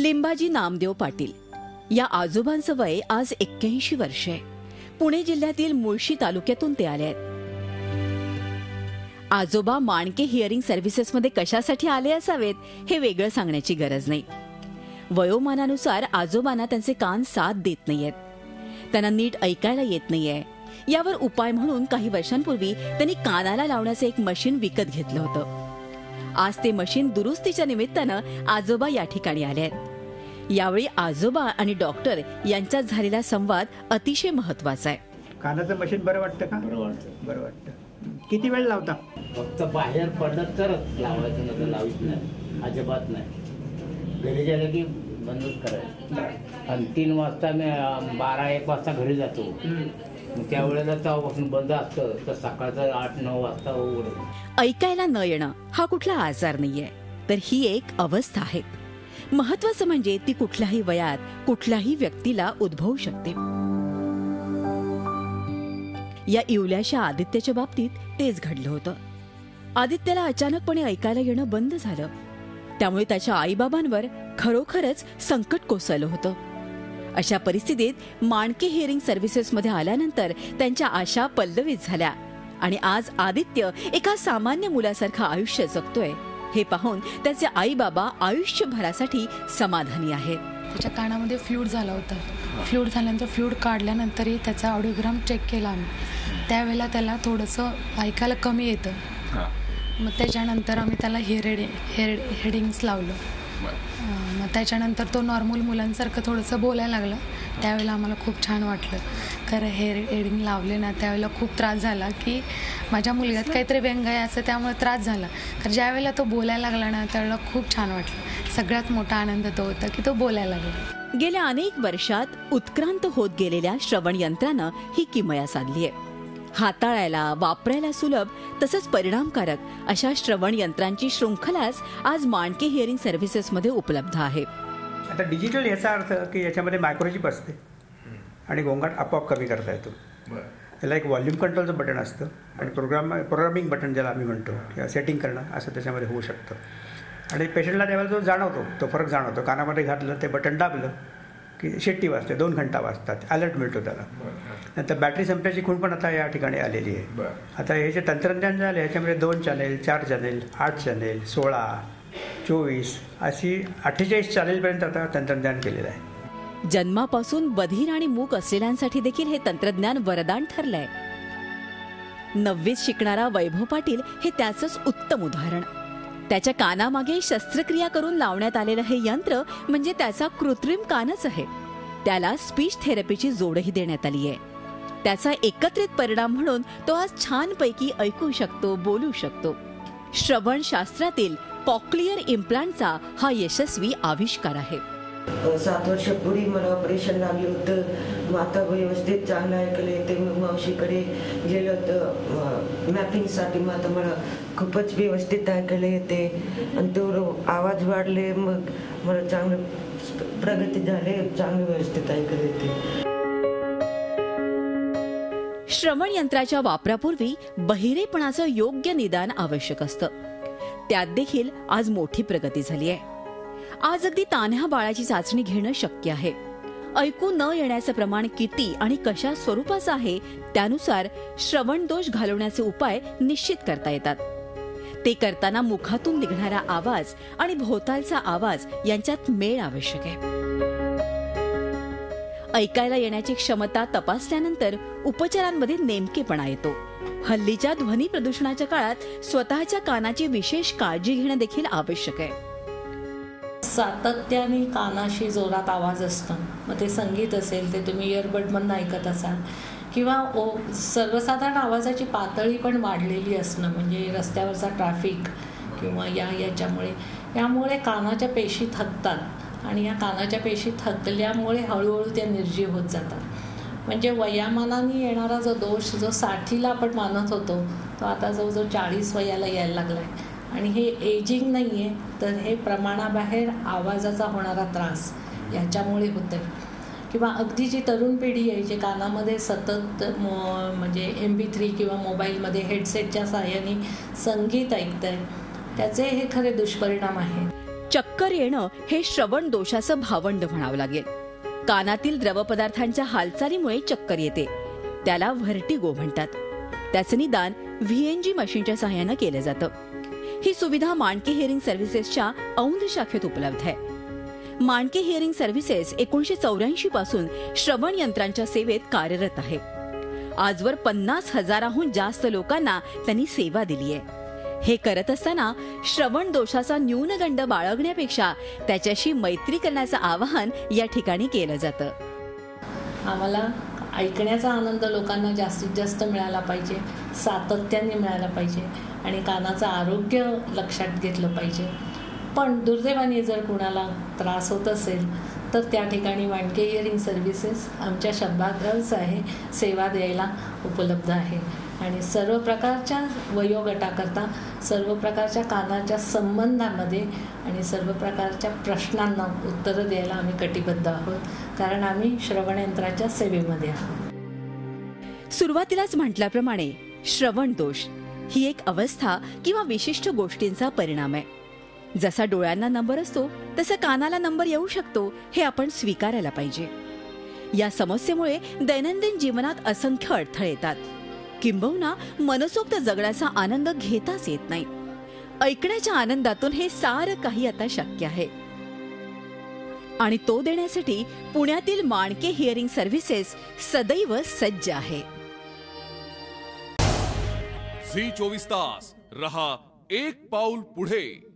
लिंबाजी नामदेव पाटील या आजोबांचं वय आज 81 वर्ष आहे. पुणे जिल्ह्यातील मुळशी तालुक्यातून ते आले आहेत. आजोबा माणके हिअरिंग सर्व्हिसेसमध्ये कशासाठी आले असावेत हे वेगळं सांगण्याची गरज नाही. वयोमानानुसार आजोबांना त्यांचे कान साथ देत नाहीयेत. त्यांना नीट ऐकायला येत नाहीये. यावर उपाय म्हणून काही वर्षांपूर्वी त्यांनी कानाला लावण्याचे एक मशीन विकत घेतलं होतं. आज ते मशीन दुरुस्तीच्या निमित्तानं आजोबा या ठिकाणी आले आहेत. यावेळी आजोबा आणि डॉक्टर यांच्यात झालेला संवाद अतिशय महत्वाचा आहे. कानाचं मशीन बरं वाटतं का? बरं वाटतं. किती वेळ लावता? फक्त बाहेर पडलं तरच लावायचं, नंतर लावित नाही, अजिबात नाही. घरी गेलं की बंदच करायचं. आणि 3 वाजता मी 12-1 वाजता घरी जातो. त्यावेळेला तेव्हापासून बंद असतं तर सकाळचं 8-9 वाजता उघडतं. ऐकायला न येणं हा कुठला आजार नाहीये, तर ही एक अवस्था आहे. महत्वाचं म्हणजे ती कुठल्याही वयात कुठल्याही व्यक्तीला उद्भवू शकते. या इवल्याशा आदित्यच्या बाबतीत तेच घडलं होतं. आदित्यला अचानकपणे ऐकायला येणं बंद झालं. त्यामुळे त्याच्या आईबाबांवर खरोखरच संकट कोसळलं होतं. अशा परिस्थितीत माणके हिअरिंग सर्व्हिसेसमध्ये आल्यानंतर त्यांच्या आशा पल्लवित झाल्या आणि आज आदित्य एका सामान्य मुलासारखं आयुष्य जगतोय हे पाहून त्याचे आई बाबा आयुष्यभरासाठी समाधानी आहेत. त्याच्या कानामध्ये फ्लूड झाला होता. फ्लूड झाल्यानंतर फ्लूड काढल्यानंतरही त्याचा ऑडिओग्राम चेक केला आम्ही. त्यावेळेला त्याला थोडंसं ऐकायला कमी येतं. मग त्याच्यानंतर आम्ही त्याला हेडिंग्स लावलं. मग त्याच्यानंतर तो नॉर्मल मुलांसारखं थोडंसं बोलायला लागलं. त्यावेळेला आम्हाला खूप छान वाटलं. खरं हेडिंग लावले ना त्यावेळेला खूप त्रास झाला की माझ्या मुलग्यात काहीतरी व्यंग आहे असं, त्यामुळे त्रास झाला. कारण ज्यावेळेला तो बोलायला लागला ना त्यावेळेला खूप छान वाटलं. सगळ्यात मोठा आनंद तो होता की तो बोलायला लागला. गेल्या अनेक वर्षात उत्क्रांत होत गेलेल्या श्रवण यंत्रानं ही किमया साधली आहे. हाताळायला वापरायला सुलभ तसंच परिणामकारक अशा श्रवण यंत्रांची शृंखलाच आज माणके हिअरिंग सर्व्हिसेसमध्ये उपलब्ध आहे. आता डिजिटल याचा अर्थ की याच्यामध्ये मायक्रोचिप असते आणि गोंगाट आपोआप कमी करता येतो. त्याला एक व्हॉल्यूम कंट्रोलचं बटन असतं आणि प्रोग्रामिंग बटन ज्याला आम्ही म्हणतो किंवा सेटिंग करणं असं त्याच्यामध्ये होऊ शकतं. आणि पेशंटला त्यावेळेला जो जाणवतो तो फरक जाणवतो. कानामध्ये घातलं ते बटन दाबलं की शिट्टी वाजते, 2 घंटा वाजतात, अलर्ट मिळतो त्याला. नंतर बॅटरी संपल्याची खूण पण आता या ठिकाणी आलेली आहे. आता हे जे तंत्रज्ञान झालं ह्याच्यामध्ये 2 चॅनेल, 4 चॅनेल, 8 चॅनेल, 16, 24 अशी 48 चॅनेलपर्यंत आता तंत्रज्ञान केलेलं आहे. जन्मापासून बधीर आणि मूक असलेल्यांसाठी देखील हे तंत्रज्ञान वरदान ठरलंय. 9वीत शिकणारा वैभव पाटील हे त्याचंच उत्तम उदाहरण. त्याच्या कानामागे शस्त्रक्रिया करून लावण्यात आलेलं हे यंत्र म्हणजे त्याचा कृत्रिम कानच आहे. त्याला स्पीच थेरपीची जोडही देण्यात आली आहे. त्याचा एकत्रित परिणाम म्हणून तो आज छानपैकी ऐकू शकतो, बोलू शकतो. श्रवण शास्त्रातील कॉक्लिअर इम्प्लांटचा हा यशस्वी आविष्कार आहे. 7 वर्षापूर्वी मला ऑपरेशन लागलं होतं. मग आता व्यवस्थित चांगलं ऐकलं येते. मग मावशीकडे गेलं होतं मॅपिंगसाठी. मग आता मला खूपच व्यवस्थित ऐकायला येते आणि तेवढं आवाज वाढले. मग मला चांगलं प्रगती झाली, चांगलं व्यवस्थित ऐकायला येते. श्रवण यंत्राच्या वापरापूर्वी बहिरेपणाचं योग्य निदान आवश्यक असतं. त्यात देखील आज मोठी प्रगती झाली आहे. आज अगदी तान्ह्या बाळाची चाचणी घेणं शक्य आहे. ऐकू न येण्याचं प्रमाण किती आणि कशा स्वरूपाचं आहे त्यानुसार श्रवण दोष घालवण्याचे उपाय निश्चित करता येतात. ते करताना मुखातून निघणारा आवाज आणि भोवतालचा आवाज यांच्यात मेळ आवश्यक आहे. ऐकायला येण्याची क्षमता तपासल्यानंतर उपचारांमध्ये नेमकेपणा येतो. हल्लीच्या ध्वनी प्रदूषणाच्या काळात स्वतःच्या कानाची विशेष काळजी घेणं देखील आवश्यक आहे. सातत्याने कानाशी जोरात आवाज असणं, मग ते संगीत असेल, ते तुम्ही इयरबडमधून ऐकत असाल किंवा सर्वसाधारण आवाजाची पातळी पण वाढलेली असणं, म्हणजे रस्त्यावरचा ट्रॅफिक किंवा यामुळे कानाच्या पेशी थकतात आणि या कानाच्या पेशी थकल्यामुळे हळूहळू त्या निर्जीव होत जातात. म्हणजे वयामानाने येणारा जो दोष जो 60ला आपण मानत होतो तो आता जवळजवळ 40 वयाला यायला लागला आहे. आणि हे एजिंग नाही आहे, तर हे प्रमाणाबाहेर आवाजाचा होणारा त्रास याच्यामुळे होतं. किंवा अगदी जी तरुण पिढी आहे जे कानामध्ये सतत म्हणजे MP3 किंवा मोबाईलमध्ये हेडसेटच्या साहाय्याने संगीत ऐकत आहे, त्याचे हे खरे दुष्परिणाम आहेत. चक्कर येणं हे श्रवण दोषाचं भावंड म्हणावं लागेल. कानातील द्रवपदार्थांच्या हालचालीमुळे चक्कर येते, त्याला व्हर्टिगो म्हणतात. त्याचं निदान VNG मशीनच्या सहाय्यानं केलं जातं. ही सुविधा मांडके हिअरिंग सर्व्हिसेसच्या औंध शाखेत उपलब्ध आहे. मांडके हिअरिंग सर्व्हिसेस 1984 पासून श्रवण यंत्रांच्या सेवेत कार्यरत आहे. आजवर 50,000हून जास्त लोकांना त्यांनी सेवा दिली आहे. हे करत असताना श्रवण दोषाचा न्यूनगंड बाळगण्यापेक्षा त्याच्याशी मैत्री करण्याचं आवाहन या ठिकाणी केलं जातं. आम्हाला ऐकण्याचा आनंद लोकांना जास्तीत जास्त मिळाला पाहिजे, सातत्याने मिळाला पाहिजे आणि कानाचं आरोग्य लक्षात घेतलं पाहिजे. पण दुर्दैवाने जर कुणाला त्रास होत असेल तर त्या ठिकाणी मांडके हिअरिंग सर्व्हिसेस आमच्या शब्दाग्रज आहे सेवा द्यायला उपलब्ध आहे. आणि सर्व प्रकारच्या वयोगटाकरता, सर्व प्रकारच्या कानाच्या संबंधामध्ये आणि सर्व प्रकारच्या प्रश्नांना उत्तरं द्यायला आम्ही कटिबद्ध आहोत, कारण आम्ही श्रवणयंत्राच्या सेवेमध्ये आहोत. सुरुवातीलाच म्हटल्याप्रमाणे श्रवण दोष ही एक अवस्था किंवा विशिष्ट गोष्टींचा परिणाम आहे. जसा डोळ्यांना नंबर असतो तसा कानाला नंबर येऊ शकतो, हे आपण स्वीकारायला पाहिजे. या समस्येमुळे दैनंदिन जीवनात असंख्य अडथळे येतात. किंबहुना मनसोक्त जगण्याचा आनंद घेताच येत नाही. ऐकण्याच्या आनंदातून हे सारं काही आता शक्य आहे आणि तो देण्यासाठी पुण्यातील मांडके हिअरिंग सर्व्हिसेस सदैव सज्ज आहे. झी 24 तास रहा एक पाऊल पुढे.